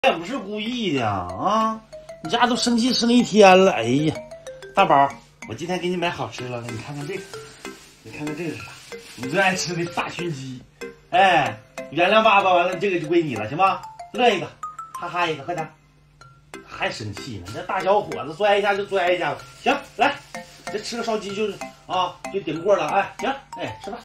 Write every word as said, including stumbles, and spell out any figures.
也不是故意的啊！你家都生气生一天了，哎呀，大宝，我今天给你买好吃了，你看看这个，你看看这个是啥？你最爱吃的大熏鸡，哎，原谅爸爸，完了这个就归你了，行吗？乐一个，哈哈一个，快点！还生气呢？这大小伙子摔一下就摔一下，行，来，这吃个烧鸡就是啊，就顶过了，哎，行，哎，吃饭。